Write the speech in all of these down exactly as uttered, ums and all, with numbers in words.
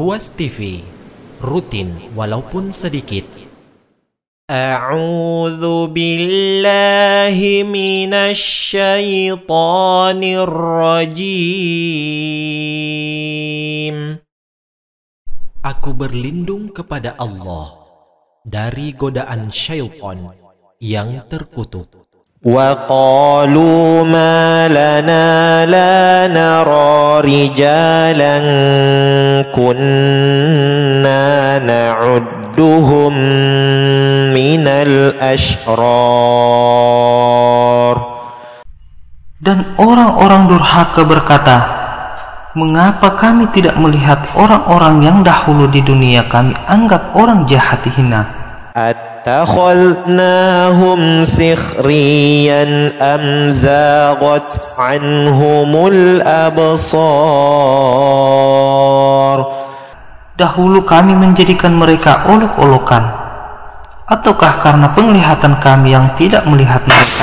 Luas T V, rutin walaupun sedikit. A'udzu billahi minasy syaithanir rajim. Aku berlindung kepada Allah dari godaan syaitan yang terkutuk. وَقَالُوا مَا لَنَا لَا نَرَى رِجَالًا كُنَّا نَعُدُّهُمْ مِنَ الْأَشْرَارِ. Dan orang-orang durhaka berkata, mengapa kami tidak melihat orang-orang yang dahulu di dunia kami anggap orang jahat hina? أَتَّخَذْنَاهُمْ سِخْرِيًّا أَمْ زَاغَتْ عَنْهُمُ الْأَبْصَارُ. Dahulu kami menjadikan mereka olok-olokan, ataukah karena penglihatan kami yang tidak melihat mereka?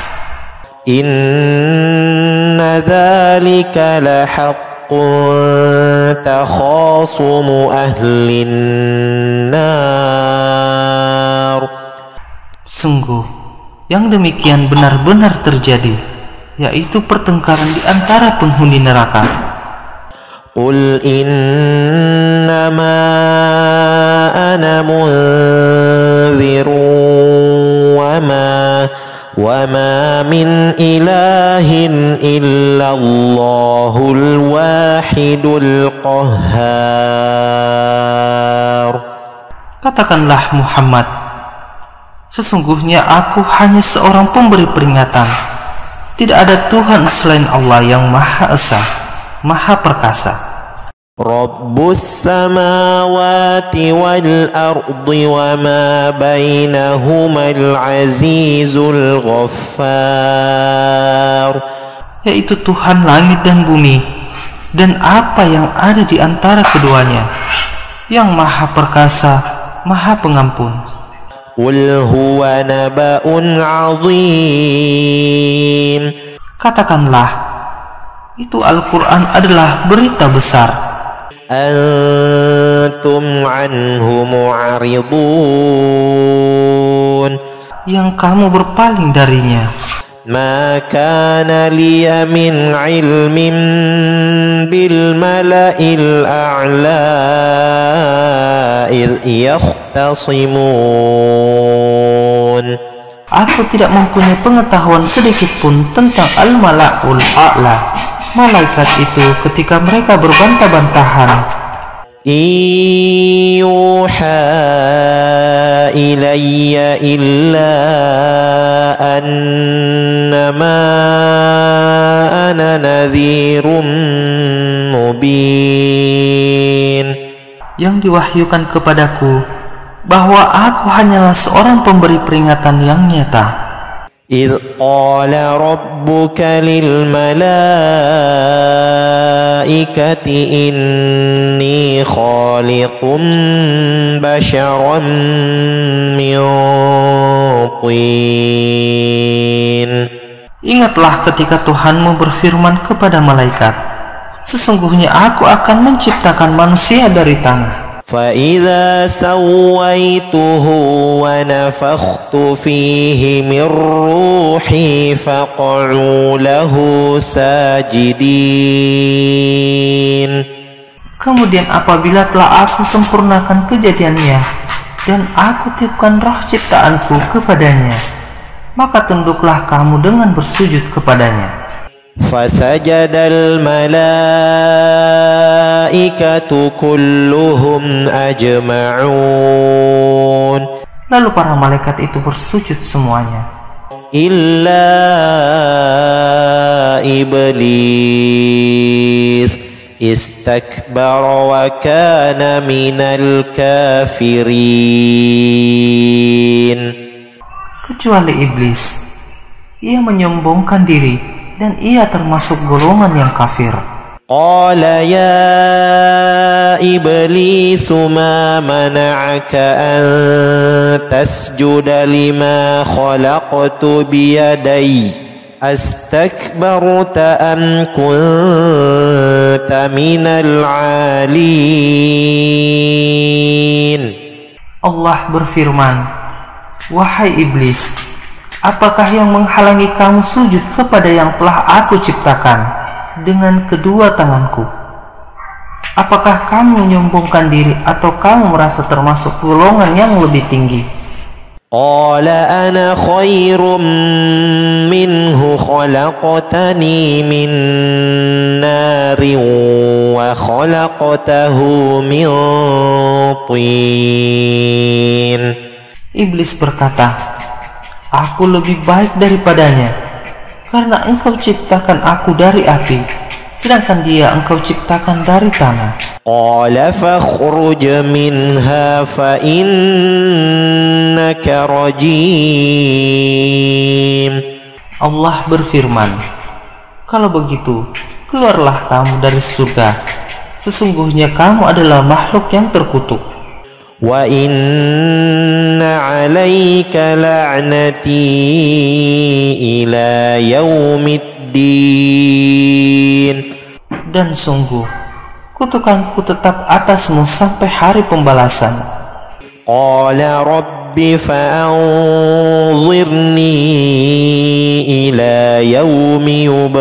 Inna dzalika lahaqqun takhasumu ahlin nar. Sungguh, yang demikian benar-benar terjadi, yaitu pertengkaran di antara penghuni neraka. Qul innama ana munzirun wa ma wa ma min ilahin illallahul wahidul qahhar. Katakanlah Muhammad, sesungguhnya aku hanya seorang pemberi peringatan. Tidak ada Tuhan selain Allah yang Maha Esa, Maha Perkasa. Rabbus samawati wal ardi wa ma bainahumal azizul ghaffar. Yaitu Tuhan langit dan bumi dan apa yang ada di antara keduanya, yang Maha Perkasa, Maha Pengampun. Qul huwa naba'un 'azim. Katakanlah, itu Al-Quran adalah berita besar. Antum anhu mu'aridun. Yang kamu berpaling darinya. Ma kana liya min ilmin bil mala'il a'la idh yakhtasimun. Aku tidak mempunyai pengetahuan sedikit pun tentang Al-Mala'ul A'la, malaikat itu ketika mereka berbantah-bantahan. Yuha ilayya illa annama ana nadhirum mubin. Yang diwahyukan kepadaku bahwa aku hanyalah seorang pemberi peringatan yang nyata. إذ قال ربك للملائكة إني خالق بشرا من طين. Ingatlah ketika Tuhanmu berfirman kepada malaikat, sesungguhnya aku akan menciptakan manusia dari tanah. فَإِذَا سَوَّيْتُهُ وَنَفَخْتُ فِيهِ مِنْ رُوحِي فَقَعُوا لَهُ سَاجِدِينَ. Kemudian apabila telah aku sempurnakan kejadiannya dan aku tiupkan roh ciptaanku kepadanya, maka tunduklah kamu dengan bersujud kepadanya. فَسَجَدَ الْمَلَائِكَةُ كُلُّهُمْ أَجْمَعُونَ. Lalu para malaikat itu bersujud semuanya, إِلَّا إِبْلِيسَ اسْتَكْبَرَ وَكَانَ مِنَ الْكَافِرِينَ. Kecuali iblis, ia menyombongkan diri dan ia termasuk golongan yang kafir. Qala ya iblis ma mana'aka an tasjuda lima khalaqtu biyadai. أستكبرت أم كنت من العالين. Allah berfirman, wahai iblis, apakah yang menghalangi kamu sujud kepada yang telah aku ciptakan dengan kedua tanganku? Apakah kamu menyombongkan diri atau kamu merasa termasuk golongan yang lebih tinggi? Qala ana khairum minhu khalaqtani min narin wa khalaqtahu min tin. Iblis berkata, aku lebih baik daripadanya, karena engkau ciptakan aku dari api, sedangkan dia engkau ciptakan dari tanah. Qala fakhruj minha fa innaka rajim. Allah berfirman, kalau begitu, keluarlah kamu dari surga. Sesungguhnya kamu adalah makhluk yang terkutuk. Wa inna 'alaika la'nati ila yaumiddin. Dan sungguh, kutukanku tetap atasmu sampai hari pembalasan. Qala rabbi fa'anzirni ila yaumi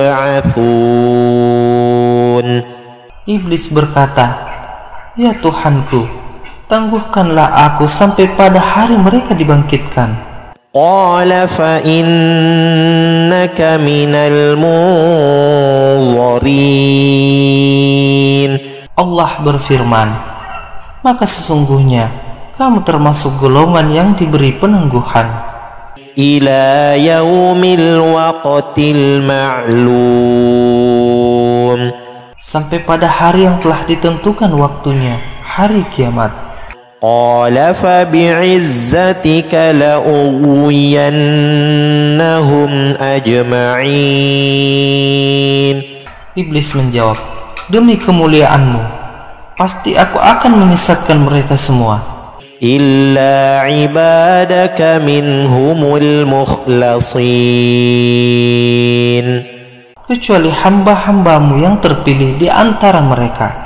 yub'atsun. Iblis berkata, ya Tuhanku, tangguhkanlah aku sampai pada hari mereka dibangkitkan. Qala fa innaka minal munzirin. Allah berfirman, maka sesungguhnya kamu termasuk golongan yang diberi penangguhan ila yaumil waqtil ma'lum, sampai pada hari yang telah ditentukan waktunya, hari kiamat. Qala fa bi'izzatika la'ughwiyannahum ajma'in. Iblis menjawab, demi kemuliaanmu, pasti aku akan menyesatkan mereka semua, illa ibadaka minhumul mukhlasin, kecuali hamba-hambamu yang terpilih di antara mereka.